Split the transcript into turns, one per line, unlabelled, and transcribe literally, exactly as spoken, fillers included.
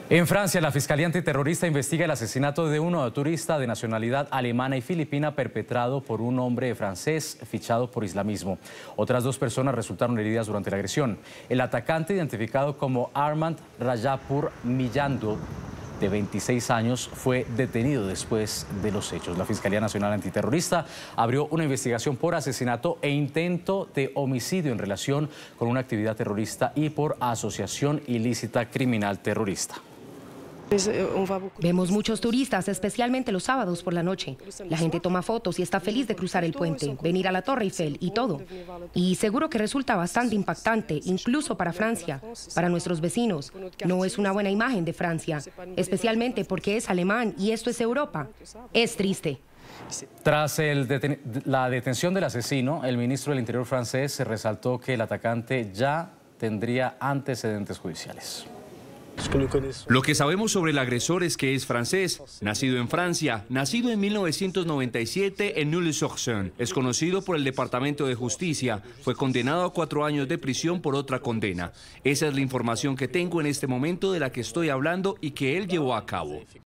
En Francia, la Fiscalía Antiterrorista investiga el asesinato de un turista de nacionalidad alemana y filipina perpetrado por un hombre francés fichado por islamismo. Otras dos personas resultaron heridas durante la agresión. El atacante, identificado como Armand Rajapur Millando, de veintiséis años, fue detenido después de los hechos. La Fiscalía Nacional Antiterrorista abrió una investigación por asesinato e intento de homicidio en relación con una actividad terrorista y por asociación ilícita criminal terrorista.
Vemos muchos turistas, especialmente los sábados por la noche. La gente toma fotos y está feliz de cruzar el puente, venir a la Torre Eiffel y todo. Y seguro que resulta bastante impactante, incluso para Francia, para nuestros vecinos. No es una buena imagen de Francia, especialmente porque es alemán y esto es Europa. Es triste.
Tras el deten- la detención del asesino, el ministro del Interior francés resaltó que el atacante ya tendría antecedentes judiciales.
Lo que sabemos sobre el agresor es que es francés, nacido en Francia, nacido en mil novecientos noventa y siete en Neuilly-sur-Seine. Es conocido por el Departamento de Justicia, fue condenado a cuatro años de prisión por otra condena. Esa es la información que tengo en este momento de la que estoy hablando y que él llevó a cabo.